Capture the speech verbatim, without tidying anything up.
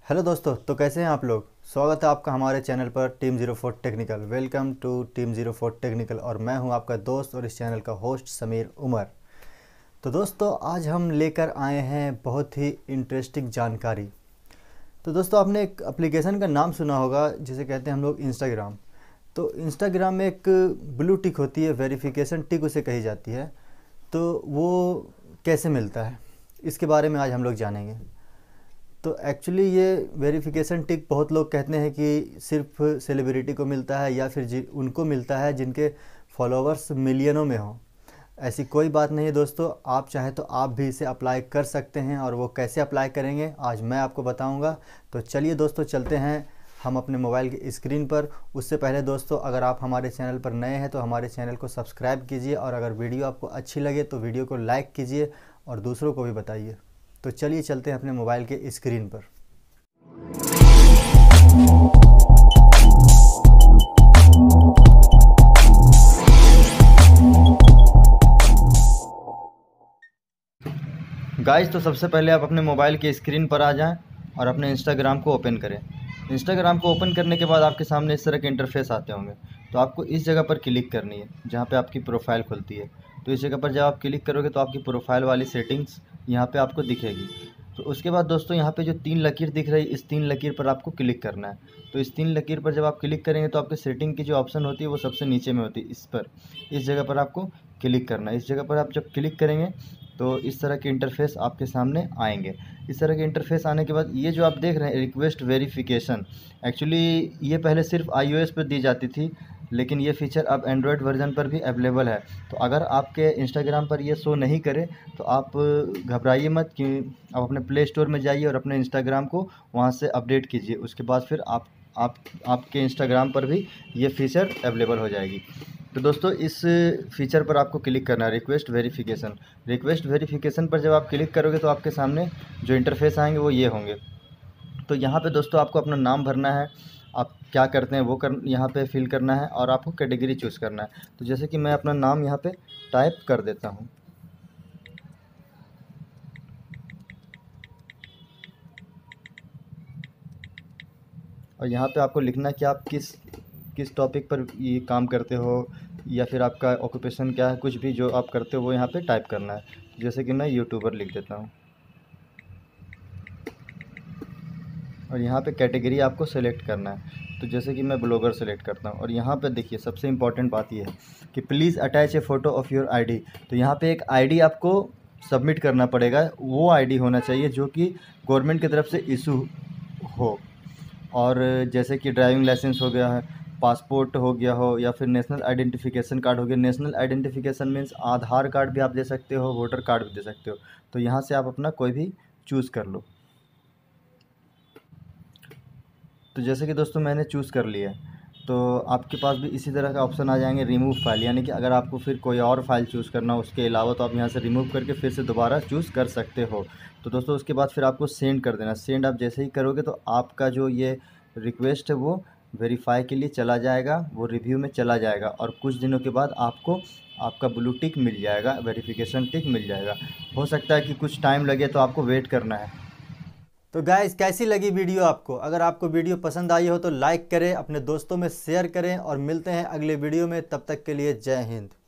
Hello दोस्तों, तो कैसे हैं आप लोग। स्वागत है आपका हमारे चैनल पर team zero four technical. Welcome to team zero four technical और मैं हूं आपका दोस्त और इस चैनल का होस्ट समीर उमर। तो दोस्तों, आज हम लेकर आए हैं बहुत ही इंटरेस्टिंग जानकारी। तो दोस्तों, आपने एक एप्लीकेशन का नाम सुना होगा जिसे कहते हैं हम लोग इंस्टाग्राम। तो इंस्टाग्राम में एक ब्लू टिक होती है, वेरिफिकेशन टिक उसे कही जाती है। तो वो कैसे मिलता है, इसके बारे में आज हम लोग जानेंगे। तो एक्चुअली ये वेरिफिकेशन टिक बहुत लोग कहते हैं कि सिर्फ सेलिब्रिटी को मिलता है या फिर जि उनको मिलता है जिनके फॉलोअर्स मिलियनों में हों। ऐसी कोई बात नहीं है दोस्तों, आप चाहें तो आप भी इसे अप्लाई कर सकते हैं और वो कैसे अप्लाई करेंगे आज मैं आपको बताऊंगा। तो चलिए दोस्तों, चलते हैं हम अपने मोबाइल की स्क्रीन पर। उससे पहले दोस्तों, अगर आप हमारे चैनल पर नए हैं तो हमारे चैनल को सब्सक्राइब कीजिए और अगर वीडियो आपको अच्छी लगे तो वीडियो को लाइक कीजिए और दूसरों को भी बताइए। तो चलिए चलते हैं अपने मोबाइल के स्क्रीन पर। गाइस, तो सबसे पहले आप अपने मोबाइल के स्क्रीन पर आ जाएं और अपने इंस्टाग्राम को ओपन करें। इंस्टाग्राम को ओपन करने के बाद आपके सामने इस तरह के इंटरफेस आते होंगे। तो आपको इस जगह पर क्लिक करनी है जहाँ पे आपकी प्रोफाइल खुलती है। तो इस जगह पर जब आप क्लिक करोगे तो आपकी प्रोफाइल वाली सेटिंग्स यहाँ पे आपको दिखेगी। तो उसके बाद दोस्तों, यहाँ पे जो तीन लकीर दिख रही है, इस तीन लकीर पर आपको क्लिक करना है। तो इस तीन लकीर पर जब आप क्लिक करेंगे तो आपके सेटिंग की जो ऑप्शन होती है वो सबसे नीचे में होती है। इस पर इस जगह पर आपको क्लिक करना है। इस जगह पर आप जब क्लिक करेंगे तो इस तरह के इंटरफेस आपके सामने आएंगे। इस तरह के इंटरफेस आने के बाद ये जो आप देख रहे हैं रिक्वेस्ट वेरिफिकेशन, एक्चुअली ये पहले सिर्फ आईओएस पर दी जाती थी, लेकिन ये फीचर अब एंड्रॉयड वर्जन पर भी अवेलेबल है। तो अगर आपके इंस्टाग्राम पर ये शो नहीं करे तो आप घबराइए मत कि आप अपने प्ले स्टोर में जाइए और अपने इंस्टाग्राम को वहाँ से अपडेट कीजिए। उसके बाद फिर आप आप आपके इंस्टाग्राम पर भी ये फीचर अवेलेबल हो जाएगी। तो दोस्तों, इस फीचर पर आपको क्लिक करना है, रिक्वेस्ट वेरिफिकेशन। रिक्वेस्ट वेरिफिकेशन पर जब आप क्लिक करोगे तो आपके सामने जो इंटरफेस आएंगे वो ये होंगे। तो यहाँ पे दोस्तों आपको अपना नाम भरना है, आप क्या करते हैं वो कर यहाँ पे फिल करना है और आपको कैटेगरी चूज़ करना है। तो जैसे कि मैं अपना नाम यहाँ पे टाइप कर देता हूँ। और यहाँ पे आपको लिखना है कि आप किस किस टॉपिक पर ये काम करते हो या फिर आपका ऑक्यूपेशन क्या है, कुछ भी जो आप करते हो वो यहाँ पे टाइप करना है। जैसे कि मैं यूट्यूबर लिख देता हूँ और यहाँ पे कैटेगरी आपको सेलेक्ट करना है। तो जैसे कि मैं ब्लॉगर सेलेक्ट करता हूँ और यहाँ पे देखिए सबसे इम्पॉर्टेंट बात ये है कि please attach a photo of your ID. तो यहाँ पे एक आईडी आपको सबमिट करना पड़ेगा। वो आईडी होना चाहिए जो कि गवर्नमेंट की तरफ से इशू हो, और जैसे कि ड्राइविंग लाइसेंस हो गया है, पासपोर्ट हो गया हो, या फिर नेशनल आइडेंटिफिकेशन कार्ड हो गया। National identification means Aadhaar card भी आप दे सकते हो, वोटर कार्ड भी दे सकते हो। तो यहाँ से आप अपना कोई भी चूज़ कर लो। तो जैसे कि दोस्तों मैंने चूज़ कर लिया, तो आपके पास भी इसी तरह का ऑप्शन आ जाएंगे रिमूव फाइल, यानी कि अगर आपको फिर कोई और फाइल चूज़ करना हो उसके अलावा तो आप यहाँ से रिमूव करके फिर से दोबारा चूज़ कर सकते हो। तो दोस्तों उसके बाद फिर आपको सेंड कर देना। सेंड आप जैसे ही करोगे तो आपका जो ये रिक्वेस्ट है वो वेरीफाई के लिए चला जाएगा, वो रिव्यू में चला जाएगा और कुछ दिनों के बाद आपको आपका ब्लू टिक मिल जाएगा, वेरिफिकेशन टिक मिल जाएगा। हो सकता है कि कुछ टाइम लगे, तो आपको वेट करना है। तो गाइस, कैसी लगी वीडियो आपको। अगर आपको वीडियो पसंद आई हो तो लाइक करें, अपने दोस्तों में शेयर करें और मिलते हैं अगले वीडियो में। तब तक के लिए जय हिंद।